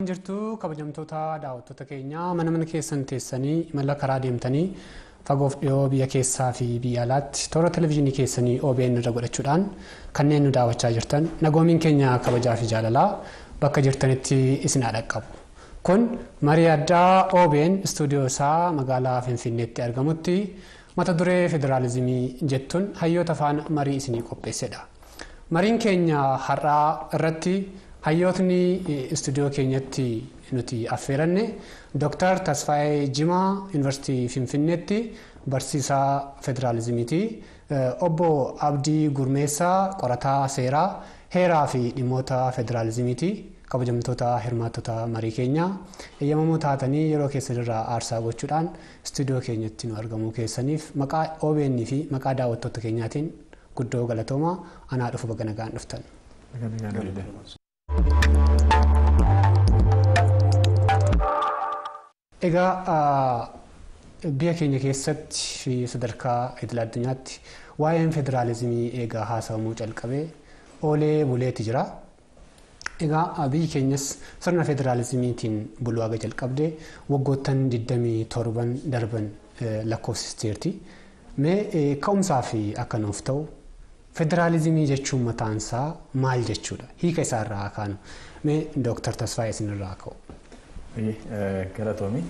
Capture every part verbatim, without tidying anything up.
Jirtu kabajamtoota daawwattoota keenyaa mana mana keessan teessanii mala karaa deemtanii fagoof dhiyoo biyya keessaa fi biyya alaatti toora televezyiinii keessanii O B N irra godhachuudhaan kanneen nu daawwachaa jirtan nagoomiin keenya kabajaa fi jaalalaa bakka jirtanitti isin dhaqqabu. Kun marii addaa O B N istuudiyoo isaa magaalaa Finfinneetti argamutti mata duree federaalizimii jettuun hayyoota afaan marii isinii qopheessedha. Mariin keenya har'aa irratti hayyootni istuudiyoo keenyatti nuti affeeranne Doctor Tasfaayee Jimaa Yuunivarsiitii Finfinneetti barsiisaa federaalizimiiti. Obbo Abdii Gurmeessaa qorataa seeraa heeraa fi dhimmoota federaalizimiiti. Kabajamtoota hirmaattota marii keenyaa eeyyamamoo taatanii yeroo keessan irraa aarsaa gochuudhaan istuudiyoo keenyatti nu argamuu keessaniif maqaa O B N fi maqaa daawwattoota keenyaatiin guddoo galatoomaa anaa dhufu baga nagaan dhuftan. Egaa biyya keenya keessatti fi sadarkaa idil addunyaatti waa'een federaalizimii eegaa haasawamuu calqabee oolee buleetti jira. Egaa biyyi keenyas sirna federaalizimiitiin buluu aga jalqabdee waggoottan digdamii torban darban lakkoofsisteerti. Mee ka'umsaa fi akka nuuf ta'u federaalizimii jechuun mataansaa maal jechuudha? Hiika isaarraa kaanu. Mee Dooktar Tasfaayee isinirraa ka'u. Galatoomi.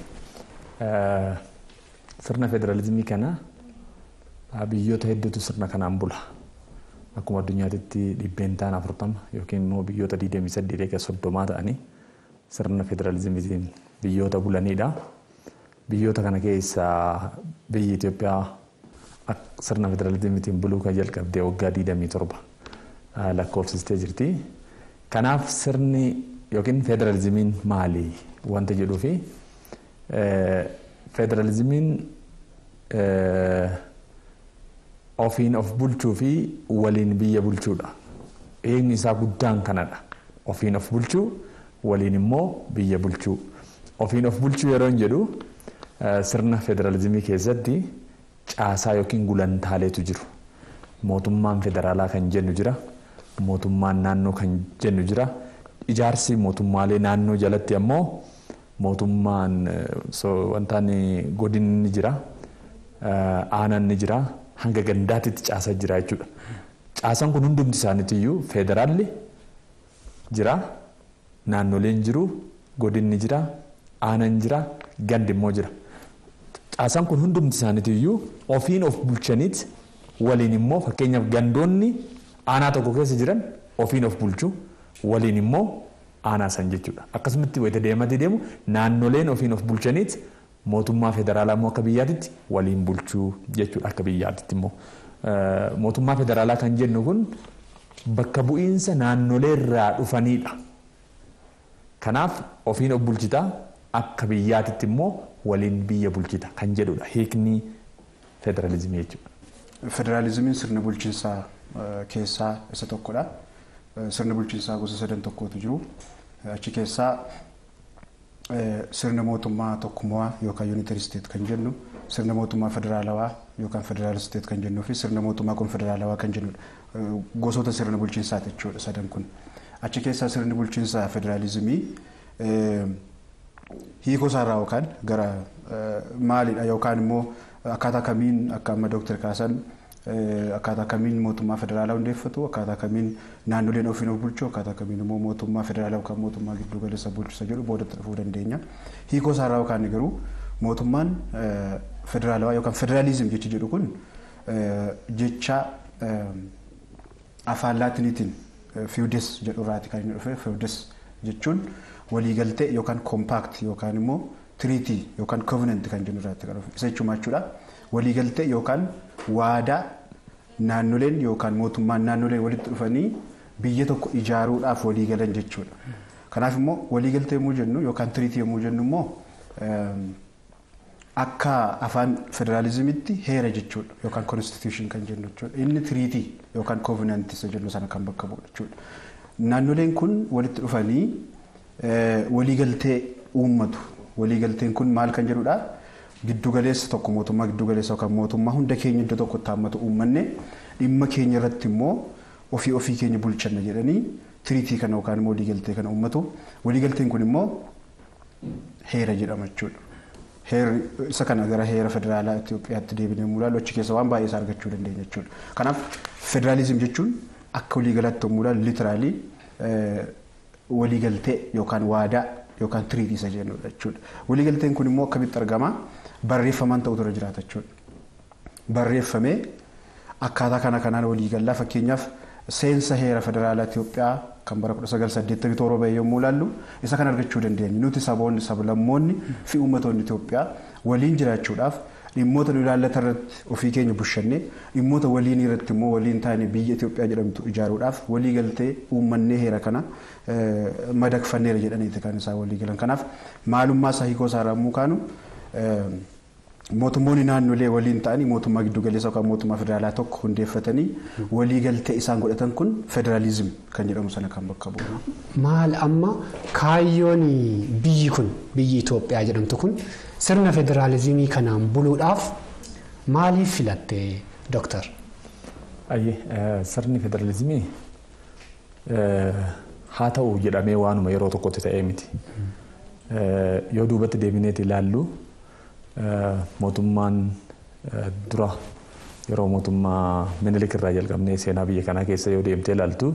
Sirna federaalizimii kana biyyoota hedduutu sirna kanaan bula. Akkuma addunyaatti dhibbeentaan afurtama yookiin immoo biyyoota digdamii saddeet eega soddomaa ta'anii sirna federaalizimiitiin biyyoota bulanidha. Biyyoota kana keessaa biyyi Itoophiyaa sirna federaalizimiitiin buluu kan jalqabdee waggaa digdamii torba lakkoofsistee jirti. Kanaaf sirni yookiin federaalizimiin maali wanta jedhuu fi federaalizimiin ofiin of bulchuu fi waliin biyya bulchuudha. Eegni isaa guddaan kanadha. Ofiin of bulchuu waliin immoo biyya bulchuu. Ofiin of bulchuu yeroo hin jedhu sirna federaalizimii keessatti caasaa yookiin gulantaaleetu jiru. Mootummaan federaalaa kan jennu jira. Mootummaan naannoo kan jennu jira. Ijaarsi mootummaalee naannoo jalatti ammoo mootummaan wantaan godinni ni jira. Aanaan ni jira. Hanga gandaatitti caasaa jira jechuudha. Caasaan kun hundumti isaaniitiyyuu federaalli jira. Naannoleen jiru. Godinni jira. Aanaan jira. Gandi immoo jira. Caasaan kun hundumti isaaniitiyyuu ofiin of bulchaniit waliin immoo fakkeenyaaf gandoonni aanaa tokko keessa jiran ofiin of bulchuu waliin immoo aanaa san jechuudha. Akkasumatti wayita deematee deemu naannoleen ofiin of bulchaniit mootummaa federaalaa immoo akka biyyaatitti waliin bulchuu jechuudha akka biyyaatitti immoo. Mootummaa federaalaa kan jennu kun bakka bu'iinsa naannolee irraa dhufanidha. Kanaaf ofiin of bulchitaa akka biyyaatitti immoo waliin biyya bulchita kan jedhudha hiikni federaalizimii jechuudha. Federaalizimiin sirna bulchiinsaa keessaa isa tokkodha. Sirna bulchiinsaa gosa sadan tokkotu jiru. Achi keessaa sirna mootummaa tokkummaa yookaan unitary state kan jennu, sirna mootummaa federaalawaa yookaan federal state kan jennuu fi sirna mootummaa konfederaalawaa kan jennudha. Gosoota sirna bulchiinsaati jechuudha sadan kun. Achi keessaa sirni bulchiinsaa federaalizimii hiikoo isaarraa yookaan gara maalidha yookaan immoo akkaataa kamiin akka amma Dooktar Kaasan akkaataa kamiin mootummaa federaalaa hundeeffatu, akkaataa kamiin naannoleen ofiin of bulchu, akkaataa kamiin immoo mootummaa federaalaa yookaan mootummaa giddu galeessa bulchu jedhu boodatti dhufuu dandeenya. Hiikoo isaarraa yookaan garuu mootummaan federaalawaa yookaan federaalizim jechi jedhu kun jecha afaan laatiniitiin feudes jedhu irraati kan inni dhufe. Feudes jechuun waliigaltee yookaan compact yookaan immoo treaty yookaan covenant kan jennu irraati kan dhufe. Isa jechuun jechuudha waliigaltee yookaan waadaa naannoleen yookaan mootummaan naannoleen walitti dhufanii biyya tokko ijaaruudhaaf waliigalan jechuudha. Kanaaf immoo waliigaltee yommuu jennu yookaan treaty yommuu jennu immoo akka afaan federaalizimitti heera jechuudha yookaan constitution kan jennu jechuudha. Inni treaty yookaan covenant isa jennu sana kan bakka bu'u jechuudha. Naannoleen kun walitti dhufanii waliigaltee uummatu. Waliigalteen kun maal kan jedhudha? Giddu galeessa tokko mootummaa giddu galeessa yookaan mootummaa hunda keenya iddoo tokkotti haammatu uummanne dhimma keenya irratti immoo ofii ofii keenya bulchanna jedhanii tiriitii kana yookaan immoo waliigaltee kana uummatu waliigalteen kun immoo heera jedhama jechuudha. Heerri isa kana gara heera federaalaa Itoophiyaatti deebinee mul'atu achi keessa waan baay'ee isaa argachuu dandeenya jechuudha. Kanaaf federaalizim jechuun akka waliigalaatti mul'atu liiteraalii waliigaltee yookaan waadaa yookaan tiriitii isa jennudha jechuudha. Waliigalteen kun immoo akkamitti argama? Barreeffamaan ta'utu irra jiraata jechuudha. Barreeffamee akkaataa kana kanaan waliigallaa fakkeenyaaf seensa heera federaalaa Itoophiyaa kan bara kudha sagal saddeettamii torba bahee yommuu ilaallu isa kan argachuu dandeenya. Nuti saboonni sablammoonni fi uummattoonni Itoophiyaa waliin jiraachuudhaaf dhimmoota nu ilaallatan irratti ofii keenya bushannee dhimmoota waliin irratti immoo waliin taane biyya Itoophiyaa jedhamtu ijaaruudhaaf waliigaltee uummannee heera kana madaqfanneera jedhaniiti kan isaan waliigalan. Kanaaf maalummaa isaa hiikoo isaa rammuu kaanu mootummoonni naannolee waliin ta'anii mootummaa giddu galeessaa yookaan mootummaa federaalaa tokko hundeeffatanii waliigaltee isaan godhatan kun federaalizim kan jedhamu sana kan bakka bu'u. Maal amma kaayyoon biyyi kun biyyi Itoophiyaa jedhamtu kun sirna federaalizimii kanaan buluudhaaf maaliif filatte Dooktar? Ayyee sirni federaalizimii haa ta'u jedhamee waanuma yeroo tokkotti ta'ee miti. Yoo duubatti deebineeti ilaallu mootummaan dura yeroo mootummaa Minilik irraa jalqabnee seenaa biyya kanaa keessa yoo deemtee ilaaltu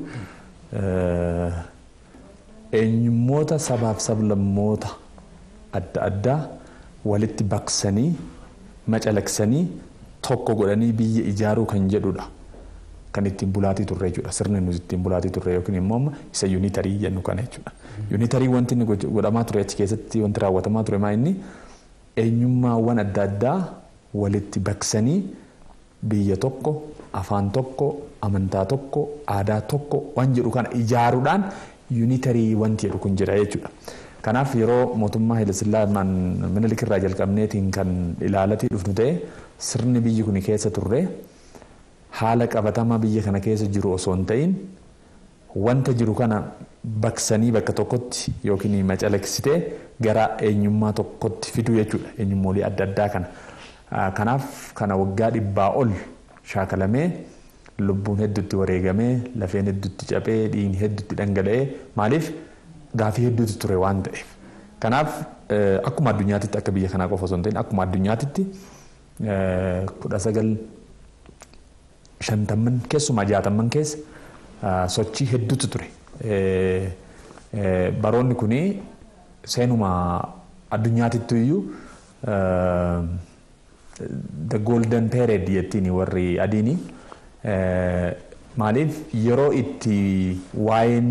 eenyummoota sabaaf sablammoota adda addaa walitti baqsanii macalaqsanii tokko godhanii biyya ijaaruu kan jedhudha. Kan ittiin bulaatii turre jechuudha. Sirni nuti ittiin bulaatii turre yookiin immoo isa yuunitarii jennu kana jechuudha. Yuunitarii wanti inni godhamaa ture achi keessatti wanti raawwatamaa ture maa inni eenyummaawwan adda addaa walitti baqsanii biyya tokko, afaan tokko, amantaa tokko, aadaa tokko waan jedhu kana ijaaruudhaan yuunitarii wanti jedhu kun jira jechuudha. Kanaaf yeroo mootummaa Haile Sillaasee Minilik irraa jalqabneetiin kan ilaalatii dhufnu ta'e sirni biyyi kun keessa turre haala qabatamaa biyya kana keessa jiru osoo hin ta'in wanta jiru kana baqsanii bakka tokkotti yookiin macalaqsitee gara eenyummaa tokkotti fiduu jechuudha. Eenyummoolee adda addaa kana. Kanaaf kana waggaa dhibbaa ol shaakalamee lubbuun hedduutti wareegamee lafeen hedduutti cabee dhiigni hedduutti dhangala'ee maaliif gaafii hedduutti ture waan ta'eef. Kanaaf akkuma addunyaatitti akka biyya kanaa qofa osoo hin ta'in akkuma addunyaatitti kudha sagal shantamman keessumaa jaatamman keessa sochii hedduutu ture. Baroonni kuni seenuma addunyaatittu iyyuu the golden period jettiin warri adiini maaliif yeroo itti waa'een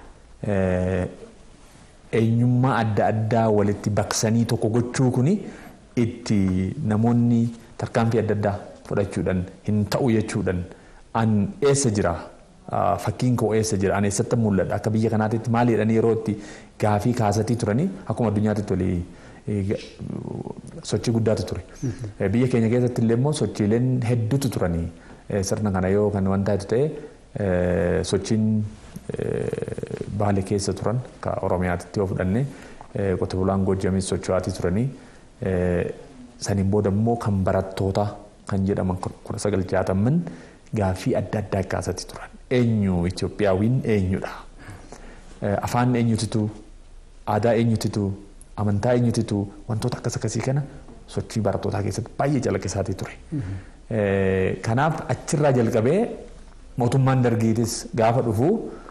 eenyummaa adda addaa walitti baqsanii tokko gochuu kuni itti namoonni tarkaanfii adda addaa fudhachuudhaan hin ta'u jechuudhaan an eessa jira fakkiin koo eessa jira an eessatti mul'adha akka biyya kanaatitti maal jedhanii yeroo itti gaafii kaasatii turanii akkuma addunyaatitti walii sochii guddaatu ture. Biyya keenya keessatti illee immoo sochiileen hedduutu turanii sirna kana yoo kan wanta ta'e sochiin Baale keessa turan ka Oromiyaatti yoo fudhanne qote bulaan Goojjamis socho'aatii turanii saniin booda immoo kan barattoota kan jedhaman kudha sagal jaatamman gaafii adda addaa kaasatii turan. Eenyu Itoophiyaawin eenyudha? Afaan eenyutitu? Aadaa eenyutitu? Amantaa eenyutitu? Wantoota akkas akkasii kana sochii barattootaa keessatti baay'ee calaqqisaatii ture. Kanaaf achirraa jalqabee mootummaan Dargiitis gaafa dhufu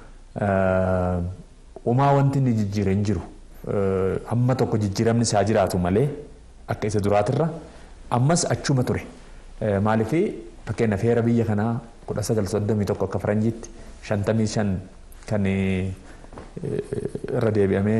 uumaa wanti inni jijjiiree hin jiru. Hamma tokko jijjiiramni isaa jiraatu malee akka isa duraatirra ammas achuma ture. Maaliif fakkeenyaaf heera biyya kanaa kudha sagal soddomii tokko akka faranjiitti shantamii shan kan irra deebi'amee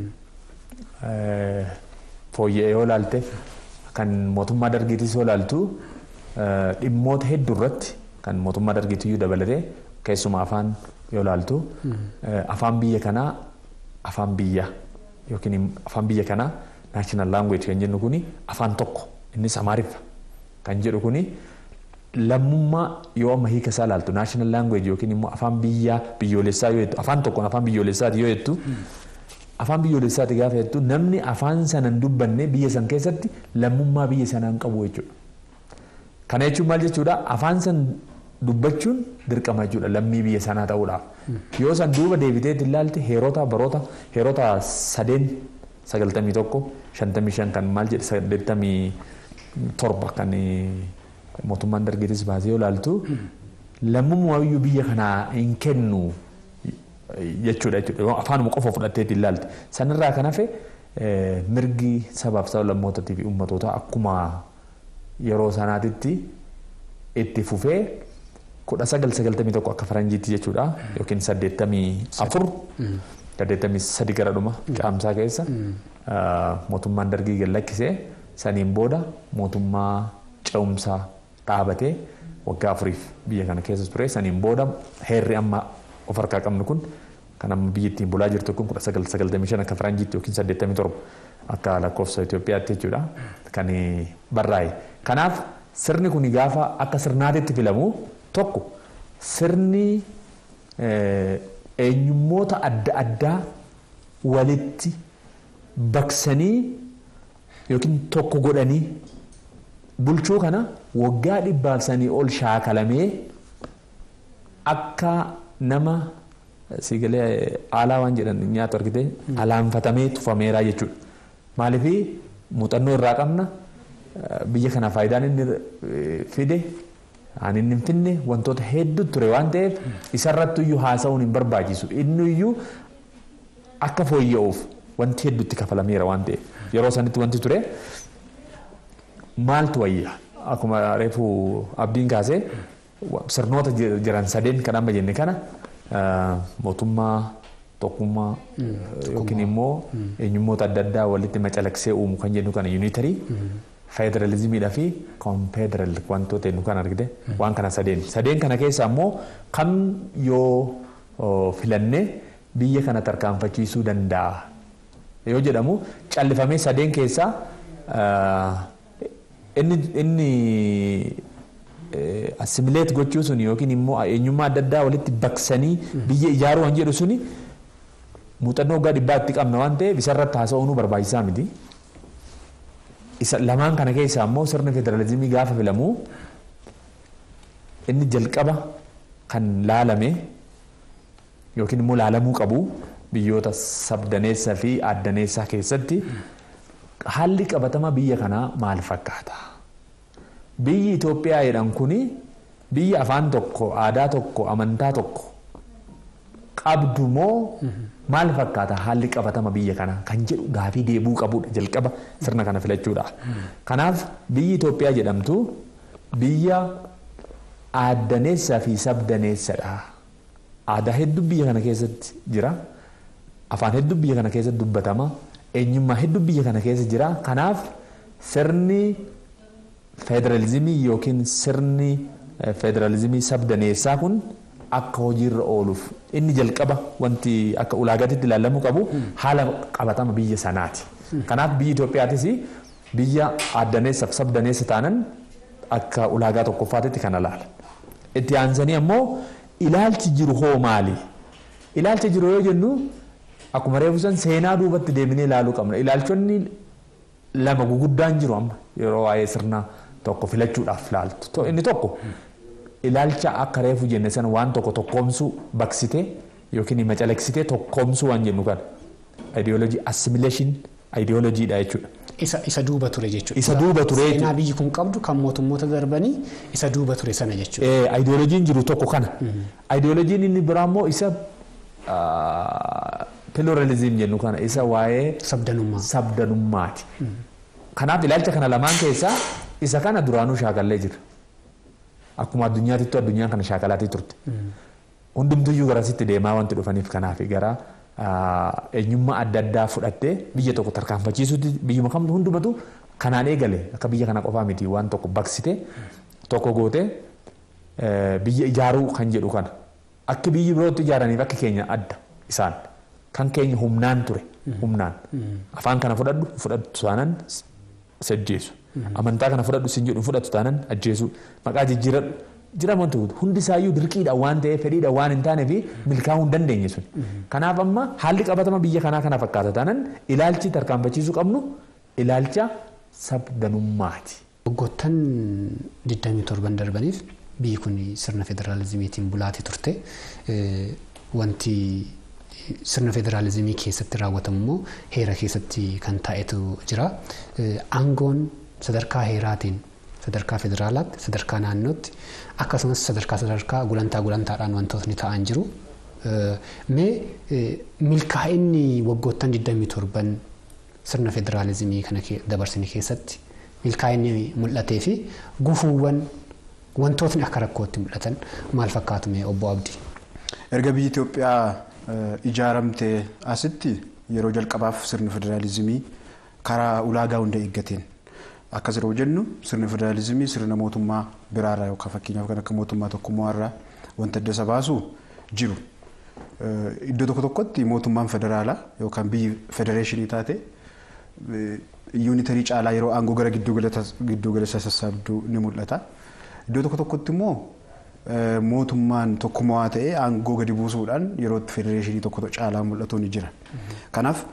fooyya'ee yoo ilaalte kan mootummaa Dargiitis yoo ilaaltu dhimmoota hedduu irratti kan mootummaa Dargiitiyyuu dabalatee keessumaa afaan yoo ilaaltu afaan biyya kanaa afaan biyya yookiin afaan biyya kanaa national language kan jennu kuni afaan tokko innis Amaariffa kan jedhu kuni lammummaa yoo amma hiika isaa ilaaltu national language yookiin immoo afaan biyyaa biyyoolessaa yoo jettu afaan tokkoon afaan biyyoolessaati yoo jettu afaan biyyoolessaati gaafa jettu namni afaan sanan dubbanne biyya san keessatti lammummaa biyya sanaan qabu jechuudha. Kana jechuun maal jechuudha afaan san dubbachuun dirqama jechuudha lammii biyya sanaa ta'uudhaaf. Yoo san duuba deebitee ilaalte heerota baroota heerota sadeen sagaltamii tokko shantamii shan kan maal jedhe saddeettamii torba kan mootummaan dargiitis baasee yoo ilaaltu lammummaa iyyuu biyya kanaa hin kennu jechuudha jechuudha afaanuma qofa fudhattee ilaalte sanirraa kan hafe mirgi sabaaf sablammootatii fi uummatootaa akkuma yeroo sanaatitti itti fufee kudha sagal sagaltamii tokko akka faranjiitti jechuudha yookiin saddeettamii afur saddeettamii sadi gara dhuma qaamsaa keessa mootummaan dargii gallakkisee saniin booda mootummaa ce'umsaa dhaabatee waggaa afuriif biyya kana keessa ture saniin booda heerri amma of harkaa qabnu kun kan amma biyyattiin bulaa jirtu kun kudha sagal sagaltamii shan akka faranjiitti yookiin saddeettamii torba akka lakkoofsa Itoophiyaatti jechuudha kan barraa'e. Kanaaf sirni kun gaafa akka sirnaatitti filamu tokko sirni eenyummoota adda addaa walitti baqsanii yookiin tokko godhanii bulchuu kana waggaa dhibbaaf sanii ol shaakalamee akka nama siigalee aalaa waan jedhan nyaatu argite alaanfatamee tufameeraa jechuudha. Maaliif muuxannoo irraa qabna biyya kana faayidaan inni fide ani inni finne wantoota hedduu ture waan ta'eef isarratti iyyuu haasa'uun hin barbaachisu inni iyyuu akka fooyya'uuf wanti hedduutti kafalameera waan ta'eef yeroo sanitti wanti ture maaltu wayya akkuma reefu abdiin kaasee sirnoota jiran sadeen kan amma jenne kana mootummaa tokkummaa yookiin immoo eenyummoota adda addaa walitti macalaksee uumu kan jennu kana yuunitarii federalizimiidhaa fi konfederal wantoota nu kan argite waan kana sadeen sadeen kana keessa ammoo kan yoo filanne biyya kana tarkaanfachiisuu danda'a yoo jedhamu callifamee sadeen keessaa inni inni assimileet gochuu sun yookiin immoo eenyummaa adda addaa walitti baqsanii biyya ijaaruu waan jedhu suni muuxannoo waggaa dhibbaa itti qabna waan ta'eef isarratti haasa'uun barbaachisaa miti. Isa lamaan kana keessa ammoo sirni federalizimii gaafa filamu inni jalqaba kan laalame yookiin immoo laalamuu qabu biyyoota sabdaneessaa fi addaneessaa keessatti haalli qabatama biyya kanaa maal fakkaata? Biyyi Itoophiyaa jedhan kuni biyya afaan tokko, aadaa tokko, amantaa tokko qabdu moo maal fakkaata haalli qabatama biyya kanaa kan jedhu gaafii deebuu qabudha jalqaba sirna kana filachuudha. Kanaaf biyyi Itoophiyaa jedhamtu biyya aaddaneessaa fi sabdaneessadha. Aadaa hedduu biyya kana keessatti jira. Afaan hedduu biyya kana keessatti dubbatama. Eenyummaa hedduu biyya kana keessa jira. Kanaaf sirni federalizimii yookiin sirni federalizimii sabdaneessaa kun akka hojiirra ooluuf inni jalqaba wanti akka ulaagaatti ilaalamuu qabu haala qabatama biyya sanaati. Kanaaf biyyi Itoophiyaatis biyya aaddaneessaaf sabdaneessa taanan akka ulaagaa tokkoffaatti kana ilaala. Itti aansanii ammoo ilaalchi jiru hoo maali? Ilaalcha jiru yoo jennu akkuma reefu san seenaa duubatti deebinee ilaaluu qabna. Ilaalchonni lama guguddaan jiru amma yeroo waa'ee sirna tokko filachuudhaaf ilaaltu. Inni tokko ilaalcha akka reefu jenne sana waan tokko tokkoomsuu baqsite yookiin macalaksite tokkoomsuu waan jennu kan ideology assimilation ideology dha jechuudha. Isa isa duuba ture jechuudha. Isa duuba ture jechuudha. Seenaa biyyi kun qabdu kan mootummoota darbanii isa duuba ture sana jechuudha. Eh ideologiin jiru tokko kana. Ideologiin inni biraa immoo isa pluralism jennu kana isa waa'ee sabdanummaa. Sabdanummaati. Kanaaf ilaalcha kana lamaan keessaa isa kana duraanuu shaakallee jira. Akkuma addunyaatittu addunyaan kana shaakalaatii turte. Hundumtuyyuu garasitti deemaa wanti dhufaniif kanaaf gara eenyummaa adda addaa fudhattee biyya tokko tarkaanfachiisuutti biyyuma kamtu hundumatu kanaan eegale akka biyya kana qofaa miti waan tokko baqsite tokko goote biyya ijaaruu kan jedhu kana akka biyyi birootti ijaaraniif akka keenya adda isaan kan keenya humnaan ture humnaan afaan kana fudhadhu fudhatu taanan sajjeesu amantaa kana fudhadhu sin jedhu fudhatu taanan ajjeesu maqaa jijjiiradhu jira wanti hundi isaayyuu dirqiidha waan ta'eef fedhiidha waan hin taane fi milkaa'uu hin dandeenye sun. Kanaaf amma haalli qabatama biyya kanaa kana fakkaata taanan ilaalchi tarkaanfachiisuu qabnu ilaalcha sabdanummaati. Waggoottan digdamii torban darbaniif biyyi kun sirna federaalizimiitiin bulaatee turte. Wanti sirna federaalizimii keessatti raawwatamu immoo heera keessatti kan taa'etu jira. Aangoon sadarkaa heeraatiin sadarkaa federaalaatti sadarkaa naannootti akkasumas sadarkaa sadarkaa gulantaa gulantaadhaan wantootni ta'an jiru. Mee milkaa'inni waggoottan digdamii torban sirna federaalizimii kana dabarsine keessatti milkaa'inni mul'atee fi gufuuwwan wantootni akka rakkootti mul'atan maal fakkaatu mee obbo Abdii? Erga biyyi Itoophiyaa ijaaramtee asitti yeroo jalqabaaf sirni federaalizimii karaa ulaagaa hunda eeggateen akkas yeroo jennu sirni federaalizimii sirna mootummaa biraarraa yookaan fakkeenyaaf kan akka mootummaa tokkummaarraa wanta adda isa baasu jiru. Iddoo tokko tokkotti mootummaan federaalaa yookaan biyyi federeeshinii taate yuunitarii caalaa yeroo aangoo gara gidduu galeessa sassaabduu ni mul'ata. Iddoo tokko tokkotti immoo mootummaan tokkummaa ta'ee aangoo gadi buusuudhaan yeroo federeeshinii tokko caalaa mul'atu ni jira. Kanaaf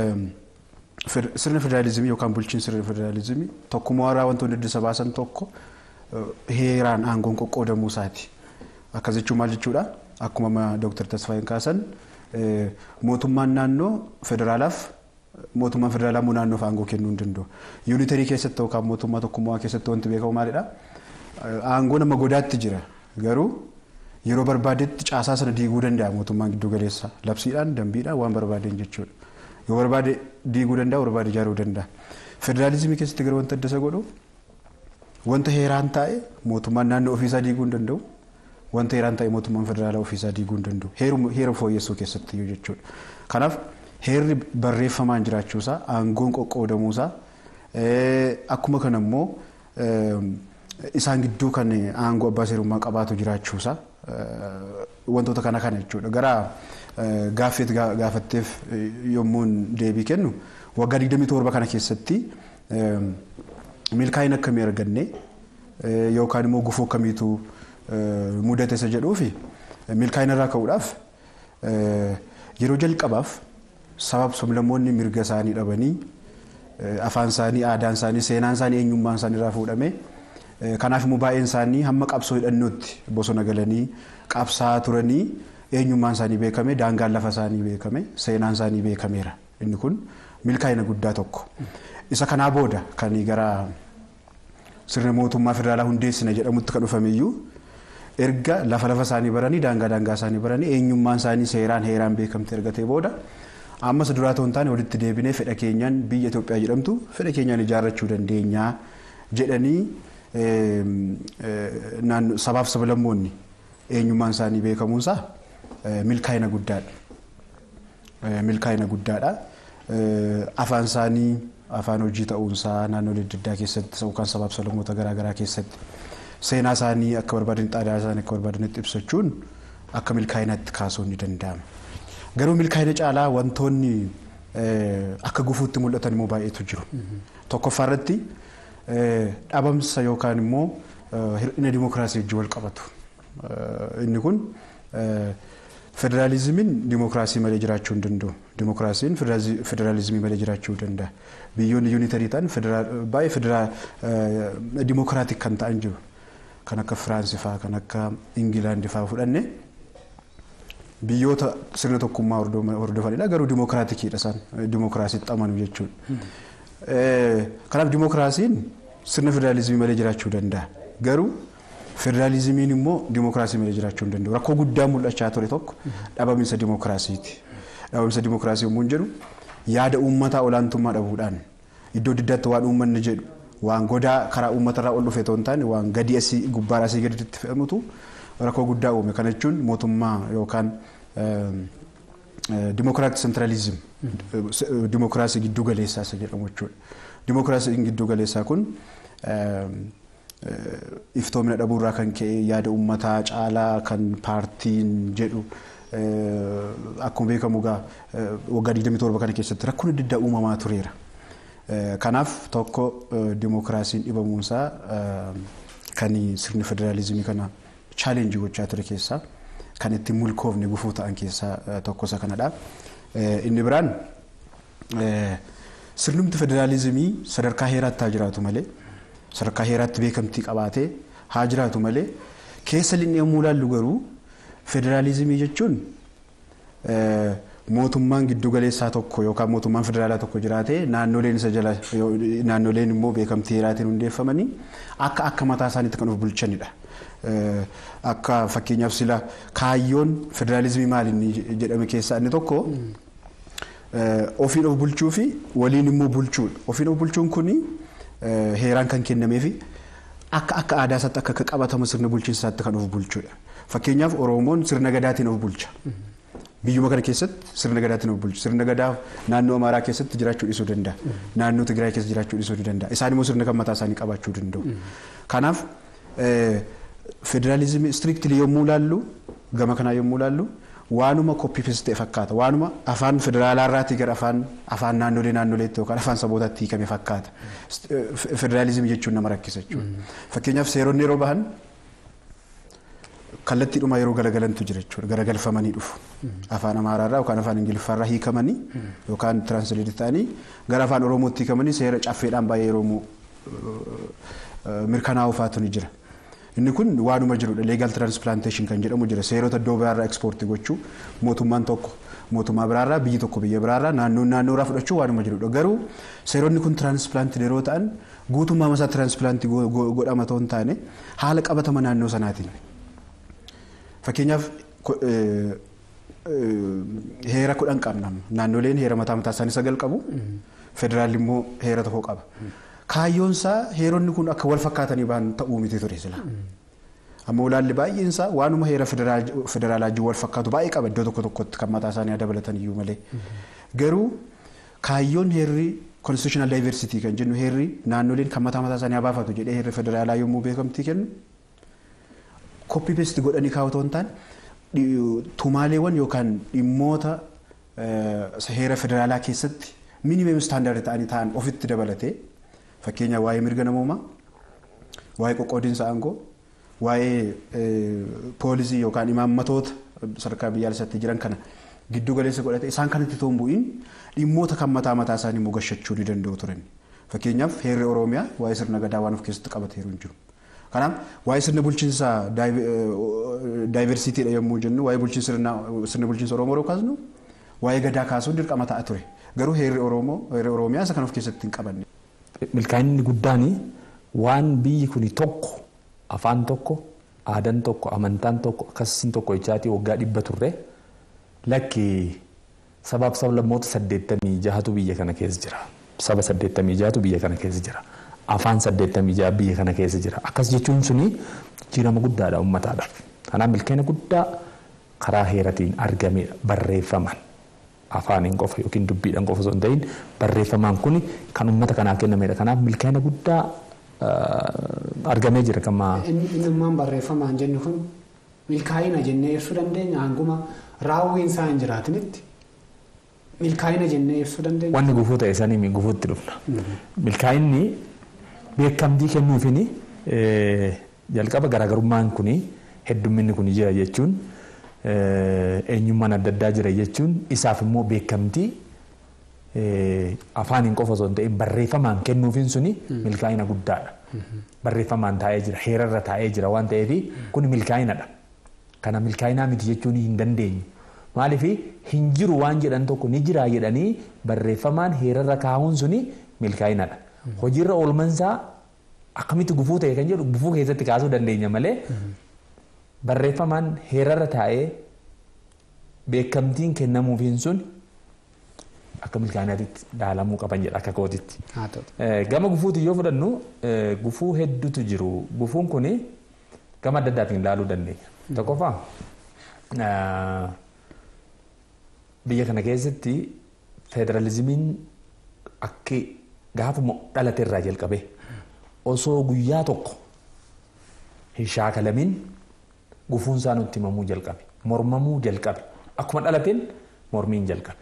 sirna federaalizimii yookaan bulchiinsa sirna federaalizimii tokkummaarraa wantoonni adda isa baasan tokko heeraan aangoon qoqqoodamuu isaati. Akkas jechuun maal jechuudha? Akkuma Dooktar Tasfaayeen kaasan mootummaan naannoo federaalaaf mootummaan federaalaa immoo naannoof aangoo kennuu hin danda'u. Yuunitarii keessatti yookaan mootummaa tokkummaa keessatti wanti beekamu maalidha? Aangoo nama godaatti jira. Garuu yeroo barbaadetti caasaa sana diiguu danda'a mootummaan giddu galeessa labsiidhaan dambiidhaan waan barbaadeen jechuudha. Yoo barbaade diiguu danda'a barbaade ijaaruu danda'a. Federaalizimii keessatti garuu wanta adda isa godhu wanta heeraan taa'e mootummaan naannoo ofiisaa diiguu hin danda'u. Wanta heeraan taa'e mootummaan federaalaa ofiisaa diiguu hin danda'u. Heera fooyyessuu keessatti yoo jechuudha. Kanaaf heerri barreeffamaan jiraachuusaa aangoon qoqqoodamuusaa akkuma kana immoo isaan gidduu kan aangoo abbaa seerummaa qabaatu jiraachuusaa wantoota kana kana jechuudha. Gara gaaffeet gaafatteef yommuun deebii kennu waggaa digdamii torba kana keessatti milkaa'ina akkamii arganne yookaan immoo gufuu akkamiitu mudate isa jedhuufi milkaa'ina irraa ka'uudhaaf yeroo jalqabaaf sabab sablammoonni mirga isaanii dhabanii afaan isaanii aadaan isaanii seenaan isaanii eenyummaan isaanii irraa fuudhame. Kanaaf immoo baay'een isaanii hamma qabsoo hidhannootti bosona galanii qabsaa turanii eenyummaan isaanii beekame daangaan lafa isaanii beekame seenaan isaanii beekameera. Inni kun milkaa'ina guddaa tokko. Isa kanaa booda kan gara sirna mootummaa federaalaa hundeessina jedhamutti kan dhufamiyyuu erga lafa lafa isaanii baranii daangaa daangaa isaanii baranii eenyummaan isaanii seeraan heeraan beekamte ergatee booda ammas duraa ta'uu hin taane walitti deebinee fedha keenyaan biyya Itoophiyaa jedhamtu fedha keenyaan ijaarrachuu dandeenya jedhanii naannoo sabaaf sablammoonni eenyummaan isaanii beekamuunsaa milkaa'ina guddaadha. Milkaa'ina guddaadha. Afaan isaanii afaan hojii ta'uunsaa naannolee adda addaa keessatti yookaan sabaaf sablammoota garaa garaa keessatti seenaa isaanii akka barbaadan aadaa isaanii akka barbaadanitti ibsachuun akka milkaa'inaatti kaasuun ni danda'ama. Garuu milkaa'ina caalaa wantoonni akka gufuutti mul'atan immoo baay'eetu jiru. Tokkoffaa irratti dhabamsa yookaan immoo hir'ina dimookiraasii wajjin wal qabatu. Inni kun federaalizimiin dimookiraasii malee jiraachuu hin danda'u. Dimookiraasiin federaalizimii malee jiraachuu danda'a. Biyyoonni yuunitarii ta'an baay'ee dimookiraatik kan ta'an jiru. Kan akka Firaansii fa'aa kan akka Ingilaandii fa'aa fudhanne biyyoota sirna tokkummaa hordofanidha. Garuu dimookiraatikiidha isaan dimookiraasiitti amanu jechuudha. Kanaaf dimookiraasiin sirna federaalizimii malee jiraachuu danda'a. Garuu federaalizimiin immoo dimookiraasii malee jiraachuu hin danda'u. Rakkoo guddaa mul'achaa ture tokko dhabamiinsa dimookiraasiiti. Dhabamiinsa dimookiraasii yommuu hin jedhu yaada uummataa olaantummaa dhabuudhaan iddoo diddaatti waan uummanni jedhu waan godaa karaa uummatarraa ol dhufe ta'uu hin taane waan gadi asii gubbaadhaa asii gaditti fe'amutu rakkoo guddaa uume. Kana jechuun mootummaa yookaan dimookiraatik sentralizim dimookiraasii giddu galeessaa isa jedhamu jechuudha. Dimookiraasiin giddu galeessaa kun iftoomina dhabuurraa kan ka'e yaada uummataa caalaa kan paartiin jedhu akkuma beekamu gaa waggaa digdamii torba kana keessatti rakkoon adda addaa uumamaa tureera. Kanaaf tokko dimookiraasiin dhibamuunsaa kan sirni federaalizimii kana chaalenjii gochaa ture keessaa kan ittiin mulkoofne gufuu ta'an keessaa tokko isa kanadha. Inni biraan sirnumti federaalizimii sadarkaa heeraatti haa jiraatu malee sadarkaa heeraatti beekamtii qabaatee haa jiraatu malee keessa linni yommuu ilaallu garuu federaalizimii jechuun mootummaan giddu galeessaa tokko yookaan mootummaan federaalaa tokko jiraate naannoleen isa jala naannoleen immoo beekamtii heeraatiin hundeeffamanii akka akka mataa isaaniitti kan of bulchanidha. Akka fakkeenyaaf sila kaayyoon federaalizimii maali inni jedhame keessaa inni tokko ofiin of bulchuu fi waliin immoo bulchuudha. Ofiin of bulchuun kuni heeraan kan kennameefi akka akka aadaa isaatti akka qabatamu sirna bulchiinsaatti kan of bulchuudha. Fakkeenyaaf Oromoon sirna gadaatiin of bulcha. Biyyuma kana keessatti sirna gadaatiin of bulchu. Sirna gadaa naannoo Amaaraa keessatti jiraachuu dhiisuu danda'a. Naannoo Tigraay keessa jiraachuu dhiisuu danda'a. Isaan immoo sirna kan mataa isaanii qabaachuu danda'u. Kanaaf federaalizimii strictly yommuu ilaallu gama kanaa yommuu ilaallu waanuma copy paste ta'e fakkaata. Waanuma afaan federaalaa irraatii gara afaan afaan naannolee naannoleetti yookaan afaan sabootaatti hiikame fakkaata. Federaalizimii jechuun nama rakkisa jechuudha. Fakkeenyaaf seeronni yeroo bahan kallattiidhuma yeroo galagalantu jira jechuudha. Garagalfamanii dhufu. Afaan Amaaraarraa yookaan afaan Ingiliffaarraa hiikamanii yookaan translate ta'anii gara afaan Oromootti hiikamanii seera caffeedhaan baay'ee yeroo mirkanaa'uu faatu ni jira. Inni kun waanuma jirudha. Legal transplantation kan jedhamu jira. Seerota iddoo biraarraa ekspoortii gochuu mootummaan tokko mootummaa biraarraa biyyi tokko biyya biraarraa naannoon naannoorraa fudhachuu waanuma jirudha. Garuu seeronni kun transplanted yeroo ta'an guutummaa masaa transplantii godhama ta'uu hin taane haala qabatama naannoo sanaatiin. Fakkeenyaaf heera kudhan qabna. Naannoleen heera mataa mataa isaanii sagal qabu. Federaalli immoo heera tokko qaba. Kaayyoon isaa heeronni kun akka wal fakkaatanii ba'an ta'uu miti ture sila. Amma ulaalli baay'een isaa waanuma heera federaalaa wal fakkaatu baay'ee qaba iddoo tokko tokkotti kan mataa isaanii dabalatan iyyuu malee. Garuu kaayyoon heerri constitutional diversity kan jennu heerri naannoleen kan mataa mataa isaanii abaafatu jedhee heerri federaalaa yommuu beekamtii kennu copy paste godhanii kaa'u ta'uu hin taane tumaaleewwan yookaan dhimmoota heera federaalaa keessatti minimum standard ta'anii ta'an ofitti dabalatee fakkeenya waa'ee mirga namoomaa, waa'ee qoqqoodinsa aangoo, waa'ee poolisii yookaan imaammatoota sadarkaa biyyaalessaatti jiran kana giddu galeessa godhate isaan kanatti ta'uun bu'iin dhimmoota kan mataa mataa isaanii mogashachuu ni danda'u turan. Fakkeenyaaf heerri Oromiyaa waa'ee sirna gadaa waan of keessatti qabateeru hin jiru. Kanaaf waa'ee sirna bulchiinsaa daayiversiitiidha yommuu jennu waa'ee bulchiinsa sirna bulchiinsa Oromoo yeroo kaasnu waa'ee gadaa kaasuun dirqama ta'a ture. Garuu heerri Oromoo heerri Oromiyaa isa kan of keessatti hin qabanne. Milkaa'inni guddaan waan biyyi kun tokko afaan tokko aadaan tokko amantaan tokko akkasiin tokko ichaatii waggaa dhibba turre lakki sabaaf sablammoota saddeettamii jahatu biyya kana keessa jira. Saba saddeettamii jahatu biyya kana keessa jira. Afaan saddeettamii jaha biyya kana keessa jira. Akkas jechuun suni jijjiirama guddaadha uummataadhaaf. Kanaaf milkaa'ina guddaa karaa heeratiin argame barreeffaman. Afaaniin qofa yookiin dubbiidhaan qofa osoo hin ta'in barreeffamaan kun kan uummata kanaa kennamedha. Kanaaf milkaa'ina guddaa argamee jira kama. Inni immoo barreeffamaan jennu kun milkaa'ina jennee ibsuu dandeenya hanguma raawwiin isaa hin jiraatinitti milkaa'ina jennee ibsuu dandeenya. Wanni gufuu ta'e sanii gufuutti dhufna. Milkaa'inni beekamtii kennuufini jalqaba garaagarummaan kun heddumminni kun jira jechuun. Eenyummaan adda addaa jira jechuun isaaf immoo beekamtii afaaniin qofa osoo hin ta'in barreeffamaan kennuufiin suni milkaa'ina guddaadha. Barreeffamaan taa'ee jira heerarra taa'ee jira waan ta'eef kun milkaa'inadha. Kana milkaa'inaa miti jechuun hin dandeenyu. Maaliif hin jiru waan jedhan tokko ni jira jedhanii barreeffamaan heerarra kaa'uun suni milkaa'inadha. Hojiirra oolmansaa akkamitti gufuu ta'e kan jedhu gufuu keessatti kaasuu dandeenya malee. Barreeffamaan heerarra taa'ee beekamtiin kennamuufiin sun akka milkaa'inaatti dhaalamuu qaban jedha akka kootitti. Gama gufuuti yoo fudhannu gufuu hedduutu jiru. Gufuun kun gama adda addaatiin ilaaluu dandeenya. Tokkoffaa biyya kana keessatti federaalizimiin akka gaafuma dhalate irraa jalqabee osoo guyyaa tokko hin shaakalamin gufuun isaa nutti himamuu jalqabe. Mormamuu jalqabe. Akkuma dhalateen mormiin jalqabe.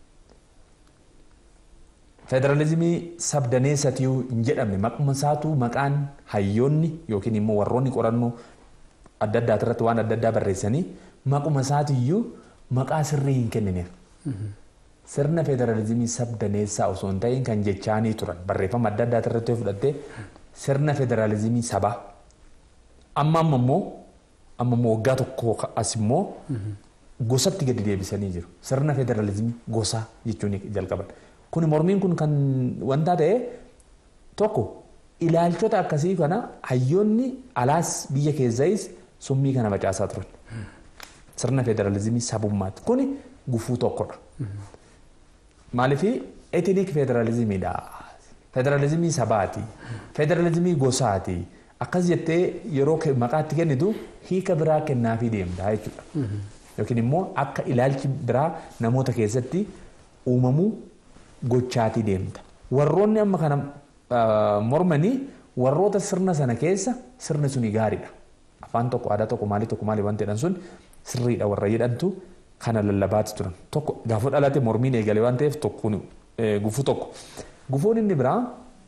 Federaalizimii sabdaneessatiyyuu hin jedhamne maquma isaatu maqaan hayyoonni yookiin immoo warroonni qorannoo adda addaa irratti waan adda addaa barreessanii maquma isaatiyyuu maqaa sirrii hin kennineef. Sirna federaalizimii sabdaneessaa osoo hin ta'in kan jechaanii turan barreeffama adda addaa irratti fudhattee sirna federaalizimii sabaa. Amma amma immoo amma waggaa tokko as immoo gosatti gadi deebisanii jiru. Sirna federaalizimii gosaa jechuun jalqaban. Kun mormiin kun kan wanta ta'e tokko ilaalchota akkasii kana hayyoonni alaas biyya keessaayis summii kana facaasaa turan. Sirna federaalizimii sabummaatti. Kuni gufuu tokkodha. Maaliif ethnic federalizimiidha. Federalizimii sabaati. Federalizimii gosaati. Akkas jettee yeroo maqaatti kennitu hiika biraa kennaafii deemta jechuudha. Yookiin immoo akka ilaalchi biraa namoota keessatti uumamuu gochaatii deemta. Warroonni amma kana mormanii warroota sirna sana keessa sirni suni gaariidha. Afaan tokko aadaa tokko maalii tokko maalii waan jedhan sun sirriidha warra jedhantu kana lallabaati turan. Tokko gaafa dhalate mormiin eegale waan ta'eef tokkoon gufuu tokko. Gufuun inni biraa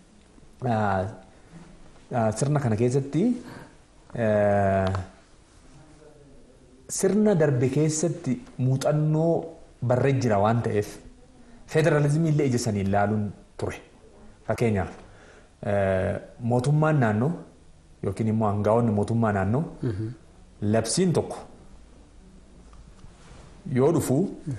sirna kana keessatti sirna darbe keessatti muuxannoo barree jira waan ta'eef federalizimii illee ija sanii ilaaluun ture. Fakkeenyaaf mootummaan naannoo yookiin immoo aangaa'onni mootummaa naannoo labsiin tokko yoo dhufu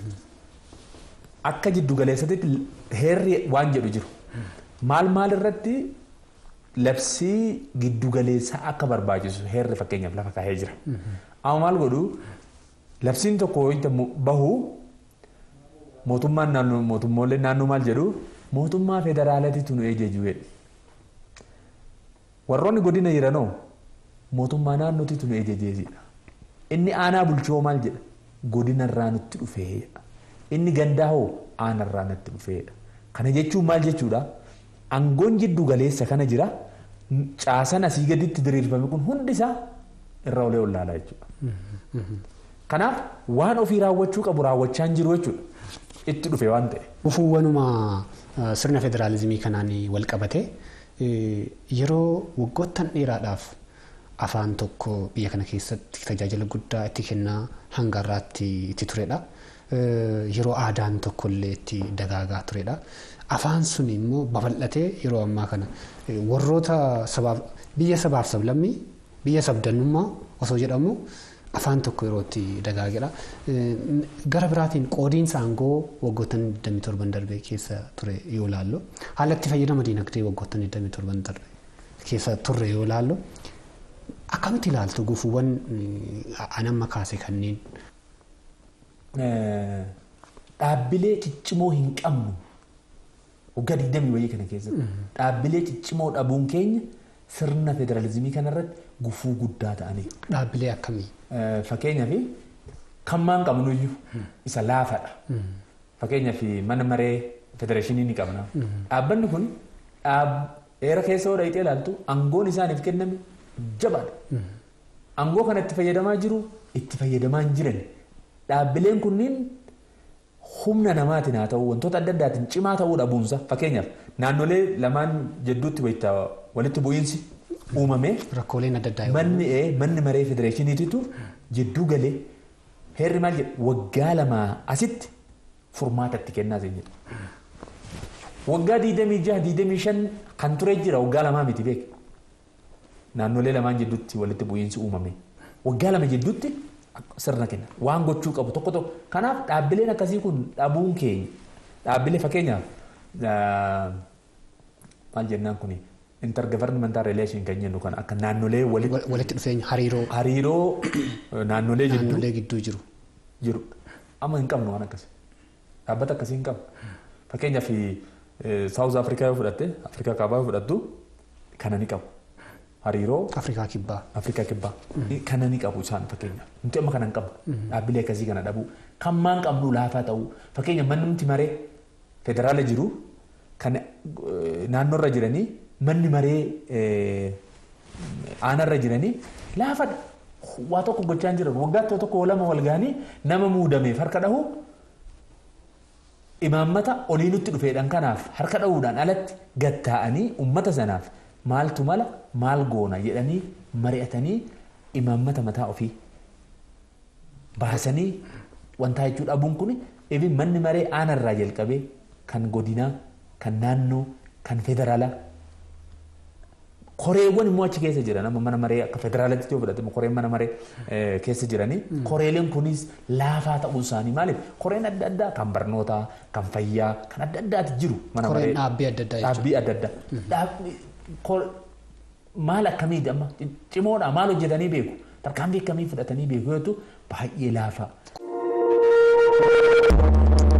akka jiddu galeessatti heerri waan jedhu jiru. Maal maal irratti labsii giddu galeessaa akka barbaachisu heerri fakkeenyaaf lafa kaa'ee jira. Amma maal godhu labsiin tokko bahu mootummaan naannoo mootummoolee naannoo maal jedhu mootummaa federaalaatiitu nu eejeju jedhu. Warroonni godina jiranoo mootummaa naannootiitu nu eejejeedha. Inni aanaa bulchoo maal jedha godinarraa nutti dhufeedha. Inni gandaa hoo aanarraa nutti dhufeedha. Kana jechuun maal jechuudha? Aangoon jiddu galeessa kana jira caasan asii gaditti diriirfame kun hundi isaa irra olee ollaalaa jechuudha. Kanaaf waan ofii raawwachuu qabu raawwachaa hin jiru jechuudha. Itti dhufe waan ta'e. Gufuuwwanuma sirna federaalizimii kanaan wal qabate yeroo waggoottan dheeraadhaaf afaan tokko biyya kana keessatti tajaajila guddaa itti kennaa hanga har'aatti itti turedha. Yeroo aadaan tokkollee itti dagaagaa turedha. Afaan sun immoo babal'atee yeroo ammaa kana warroota sabaaf biyya sabaaf sablammii biyya sabdannummaa osoo jedhamu afaan tokko yeroo itti dagaagedha. Gara biraatiin qoodiinsa aangoo waggoottan digdamii torban darbe keessa ture yoo ilaallu haala itti fayyadama diinagdee waggoottan digdamii torban darbe keessa turre yoo ilaallu akkamitti ilaaltu gufuuwwan anamma kaase kanneen? Dhaabbilee ciccimoo hin qabnu waggaa digdamii wayii kana keessatti dhaabbilee ciccimoo dhabuun keenya sirna federaalizimii kanarratti gufuu guddaa ta'anii. Dhaabbilee akkamii? Fakkeenyaaf kan maan qabnuyyuu isa laafadha. Fakkeenyaaf mana maree federeeshinii ni qabna. Dhaabbanni kun heera keessa yoo dhaqxee ilaaltu aangoon isaaniif kenname jabaadha. Aangoo kana itti fayyadamaa jiru itti fayyadamaa hin jiran. Dhaabbileen kunniin humna namaatiin haa ta'u wantoota adda addaatiin cimaa ta'uu dhabuunsa fakkeenyaaf naannolee lamaan jidduutti walitti bu'iinsi uumamee rakkooleen adda addaa manni manni maree federeeshiniitiitu jidduu galee heerri maal jedhu waggaa lamaa asitti furmaata itti kennaa jedhu. Waggaa digdamii jaha digdamii shan kan ture jira waggaa lamaa miti beek. Naannolee lamaan jidduutti walitti bu'iinsi uumame waggaa lama jidduutti sirna kenna waan gochuu qabu tokko tokko. Kanaaf dhaabbileen akkasii kun dhabuun keenya dhaabbilee fakkeenyaaf maal jennaan kuni intergovernmental relation kan jennu kan akka naannolee walitti dhufeenya hariiroo hariiroo naannolee naannolee gidduu jiru jiru amma hin qabnu waan akkasii dhaabbata akkasii hin qabu. Fakkeenyaaf South Africa yoo fudhatte Afrikaa kaabaa yoo fudhattu kana ni qabu. Hariiroo Afrikaa kibbaa Afrikaa kibbaa kana ni qabu isaan fakkeenyaaf. Nuti amma kana hin qabnu dhaabbilee akkasii kana dhabu kan maan qabnu laafaa ta'u fakkeenyaaf manni maree federaala jiru kan naannoorra jiranii manni maree aanarra jiranii laafadha. Waa tokko gochaa jiran waggaa tokko lama wal gahanii nama muudameef harka dhahu imaammata olii nutti dhufeedhaan kanaaf harka dhahuudhaan alatti gatta'anii uummata sanaaf maaltu mala maal goona jedhanii mari'atanii imaammata mataa ofii baasanii wantaa jechuu dhabuun kun even manni maree aanarraa jalqabee kan godinaa kan naannoo kan federaalaa koreewwan immoo achi keessa jiran amma mana maree akka federaalaatti yoo fudhate koreen mana maree keessa jiranii koreeleen kunis laafaa ta'uu isaanii maaliif koreen adda addaa kan barnootaa kan fayyaa kan adda addaati jiru mana maree koreen dhaabbii adda addaa dhaabbii adda addaa maal akkamiiti amma cimoodha maal hojjetanii beeku tarkaanfii akkamii fudhatanii beeku yoo ta'u baay'ee laafaa.